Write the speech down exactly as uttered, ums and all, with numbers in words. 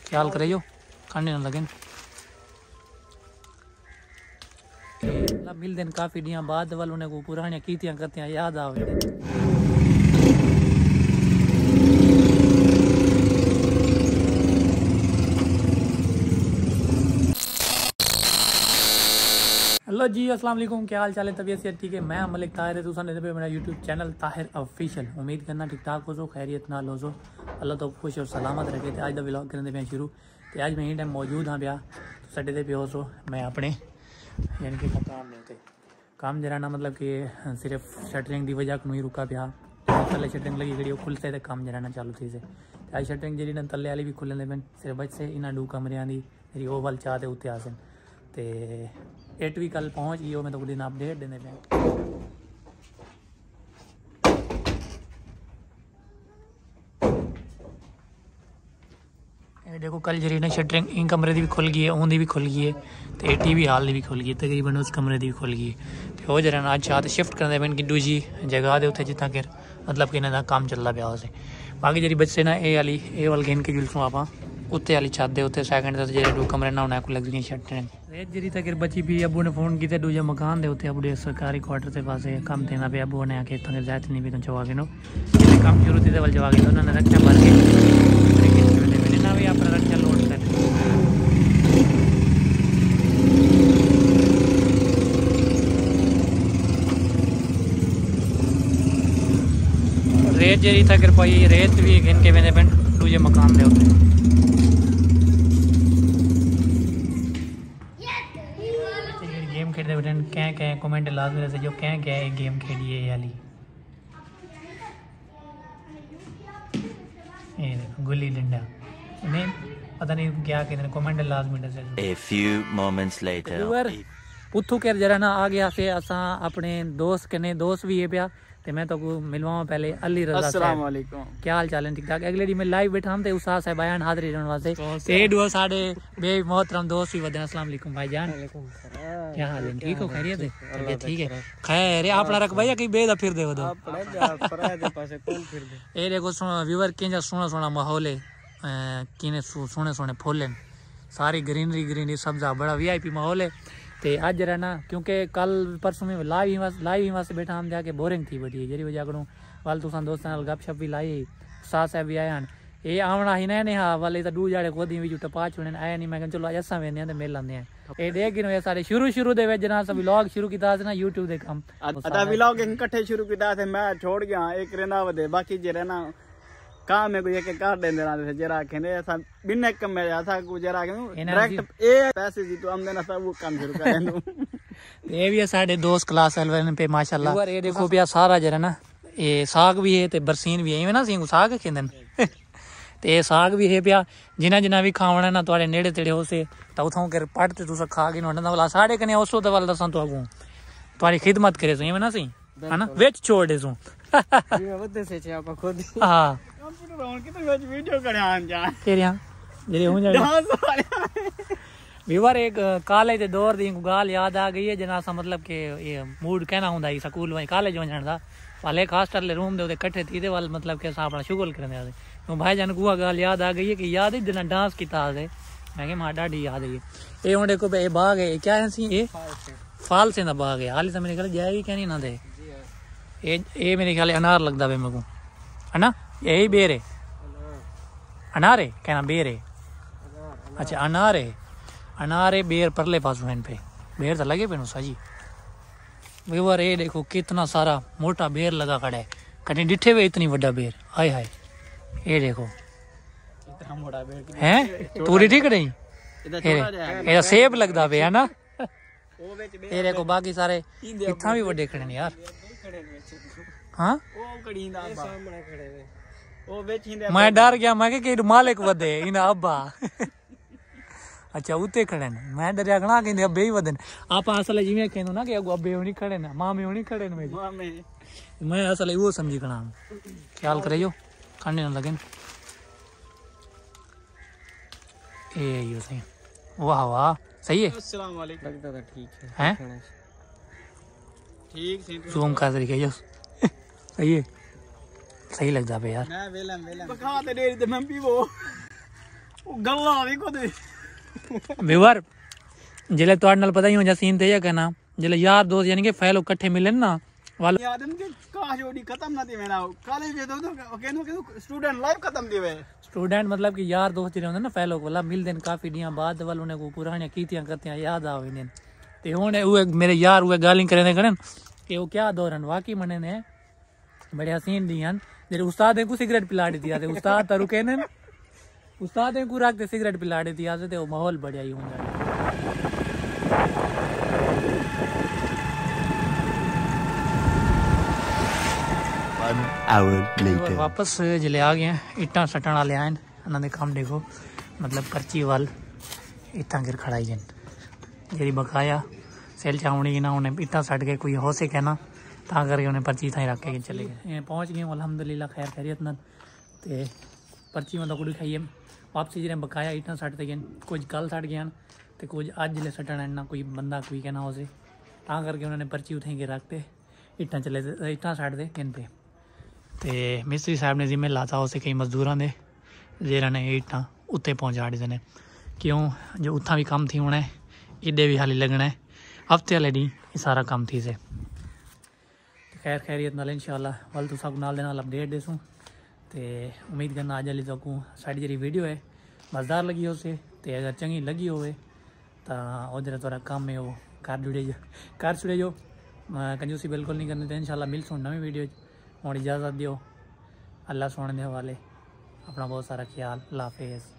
ख्याल करियो खाने ना लगे। मिलते हैं काफी दिनों बाद वाल उन्हें को पुरानी कीतियां करते हैं याद आवे। हेलो जी अस्सलाम वालेकुम, क्या हाल चाल है? तबीयत से ठीक है? मैं मलिक ताहिर है, तुसा ने पे मेरा यूट्यूब चैनल ताहिर ऑफिशियल। उम्मीद करना ठीक ठाक हो सो, खैरियत नाल हो सो, अल्लाह तो खुश और सलामत रखे। तो आज का व्लॉग करने पे शुरू। तो आज मैं ही टाइम मौजूद हाँ ब्याह तो सटे पे हो सो मैं अपने यानी कि मकाम में थे काम जरा ना मतलब कि सिर्फ शटरिंग की वजह को ही रुका पिया। थले शटरिंग लगी खड़ी खुलते तो काम जरा ना चालू थी से आज शटरिंग जी तले वाली भी खुलने पे सिर्फ बच से इन्होंने दो कमरिया की मेरी वो वाल चाह उत्ते आसन तो एट भी कल पहुँच गई। मैं तो दिन अपडेट देने पे देखो कल जरी ने शटरिंग इन कमरे की भी खुल गई है, उनकी भी खुल गई है तो टी वी हाल की भी खुल गई है, तकरीबन उस कमरे की भी खुल गई है। तो हो जरा अज चाह शिफ्ट करने पे दूजी जगह के उत्थे जितना कि मतलब कि इन्हों काम चलता पाया उसे। बाकी जी बच्चे ना ये वाली ये वाल गिन के जुलसूँ आप उत्ते वाली छत दे उत्ते सैकेंड जो दो कमरे ना उन्हें को लग गई शटरिंग रेत जी तक बची भी। अबू ने फोन किया दूजे मकान दे उत्ते अबू सरकारी क्वार्टर के पास काम देना पे अबू ने आके इतना जायत नहीं भी तो चवा गिनो काम शुरू थी वाल चवा गिनो उन्होंने रक्षा भर के ना भी अपना रक्षा लोड कर रेत जी तक पाई रेत भी गिन के वेंदे पिन दूजे मकान दे उत्ते। गेम खेलते बैठे क्या क्या कमेंट लाजमी से जो क्या क्या है गेम खेलिए वाली ये देखो गुल्ली डंडा नहीं पता नहीं क्या कहते हैं कमेंट लाजमी से। A few moments later पुथू के जरा ना आ गया से असा अपने दोस्त कने दोस्त भी है पिया ते मैं तो मिलवाऊं पहले अली रजा अस्सलाम वालेकुम, क्या हाल चाल है? ठीक ठाक। अगले दिन मैं लाइव बैठा हम ते उस्ताद साहब आया हाजिरी रहने वास्ते ते दुआ साडे बे मोहतरम दोस्त ही वदन। अस्सलाम वालेकुम भाईजान, क्या हाल है? ठीक हो? खैरियत है? तबीयत ठीक है? खैर अपना रख भैया कहीं बेदा फिर दे वदो अपने जा पराए दे पासे कौन फिर दे। ए देखो व्यूअर किंजा सोना सोना माहौल है, किने सोने सोने फुल हैं, सारी ग्रीनरी ग्रीनरी सब्जा बड़ा वीआईपी माहौल है। तो अज रहना क्योंकि कल परसों में लाइव ही वास्ते लाइव ही वास्ते बैठा हम जाके बोरिंग थी बड़ी है जी वजह करूँ वाल तुसा दोस्तों गपशप भी लाई साथ साहब भी आए हैं ये आवना ही ने हाँ वाले तो दू जाड़े गोदी भी टपा चुने आया नहीं। मैं चलो असा वेने मिल आने ये देख गिनो सारे शुरू शुरू दे जना सब व्लॉग शुरू किया ना यूट्यूब दे काम अदा व्लॉग इकट्ठे शुरू किया थे मैं छोड़ गया एक रहना वदे बाकी जे रहना काम है कोई के काट देंदे ना जरा कहने ऐसा बिना कम में ऐसा को जरा के डायरेक्ट ए पैसे जी तो आमदन सब वो काम शुरू कर दूं ये भी साडे दोस्त क्लास एलेवन पे माशाल्लाह। ये देखो पिया सारा जरा ना ये साग भी है ते बरसीन भी है ना सिंह साग खेंदन ते साग भी है पिया जिना जिना भी खावना ना तुहाडे नेड़े तेड़े हो से तो उथों कर पट ते तुसा खा के नोंदा वाला साडे कने ओसो ते वाला दसन तो अगू तुहाडी खिदमत करे सो ना सी है ना वेच छोड़ दे सो ये वदे से छे आप खुद हां कंप्यूटर ऑन किते वेच वीडियो करे आन जा केरिया जेरे हो जा डांस वाले व्यूअर एक कॉलेज के दौर दी गाल याद आ गई है जना सा मतलब कि ये मूड कहना हुंदा ही स्कूल वही कॉलेज वजण दा वाले हॉस्टल ले रूम दे उते इकट्ठे थी दे वाल मतलब कि अपना शुगल करने वाले तो भाई जान को गाल याद आ गई है कि याद ही जना डांस कीता है मैं के मां डाडी याद है ये हुन देखो बे बाग है क्या है सी ये फाल से ना बाग है हाल से मेरे ख्याल जाएगी क्या नहीं ना दे ये ये मेरे ख्याल अनार लगदा बे मेरे को है ना यही बेर है अनार है कहना बेर है अच्छा अनार है अनार है बेर परले पासों इन पे बेर तो लगे पे सा जी व्यूअर ये देखो कितना सारा मोटा बेर लगा खड़ा है कहीं डिठे हुए इतनी बड़ा बेर हाय हाय ये देखो इतना मोटा बेर है तूरी ठीक नहीं ये सेब लगदा पे है ना ओ वेच ये देखो बाकी सारे इतना भी बड़े खड़े हैं यार हां ओ कड़ींदा सामने खड़े वे ओ वेच हिंदे मैं डर गया मैं के मालिक वदे इन अब्बा अच्छा उते खड़े ने मैं डरिया गणा के अब्बे ही वदन आप असल जिवें कहनो ना कि अब्बे होनी खड़े ना मामे होनी खड़े ने मामे मैं असल वो समझी गणा ख्याल करियो खाने ना लगन ए यो सही वाह वाह सही है। अस्सलाम वालेकुम लगता था ठीक है हैं ठीक सी जूम का तरीका यो सही है सही लगदा पे यार मैं वेलम वेलम बखा ते डेरी ते मैं भी वो गल्ला भी को दे व्यूअर जिले तो नाल पता ही हो जा सीन ते कहना जिले यार दोस्त यानी कि फैलो इकट्ठे मिले ना वाल यादन के का जोड़ी खत्म ना थी मेरा कॉलेज में तो कहनो के स्टूडेंट लाइफ खत्म थी वे स्टूडेंट मतलब कि यार दोस्त जो होंगे ना फैलो वाला मिलते हैं काफी दियां बाद वाल उन्हें को पुरानी कीतियां करतियां याद आ वेंदे ते हुन वो मेरे यार वो गालिंग करे करन कि वो क्या दौरन वाकई मने ने बड़े हसीन दी हन जेरे उस्ताद को सिगरेट पिला दी थी उस्ताद त रुके ने उस्ताद को रख के सिगरेट पिला दी थी ते वो माहौल बढ़िया ही हुंदा One hour later. वापस जिले आ गए इट्टा सटन वाले आए उन्होंने काम देखो मतलब पर्ची वाल इट्टा गिर खड़ाई जन जी बकाया सेल चावनी ना उन्हें इट्टा सट के कोई हो से कहना ता करके उन्हें पर्ची थाई रख के चले गए पहुँच गए अलहमदुलिल्लाह खैर खैरियत न ते पर्ची मतलब कुड़ी खाइए वापसी जिन्हें बकाया इट्टा सटते गए कुछ कल सट गया तो कुछ अज जिले सटन ना कोई बंदा कोई कहना हो से ता करके उन्होंने पर्ची उठाई के रखते इट्टा चले इट्टा सटते गिन पे ते मिस्त्री साहब ने जिम्मे लाता उसे कई मजदूर ने जेरा ने ईटा उत्ते पहुँचा दी ने क्यों जो उतना भी कम थी होना है इडे भी हाली लगना है हफ्ते वाले डी ये सारा काम थी से खैर खैरियत नाल इंशाल्लाह वल तुसा को नाल दे नाल अपडेट देसूँ ते उम्मीद करना अज वाली तक साड़ी जी वीडियो है मज़ेदार लगी हो से ते अगर चंगी लगी होवे तो उधर थोड़ा काम है वो कर जुड़े जो कर छुड़े जो कंजूसी बिल्कुल नहीं करनी तो इंशाल्लाह मिल सुन नवी वीडियो और इजाज़त दियो अल्लाह सोने के हवाले अपना बहुत सारा ख्याल अल्लाह हाफिज़।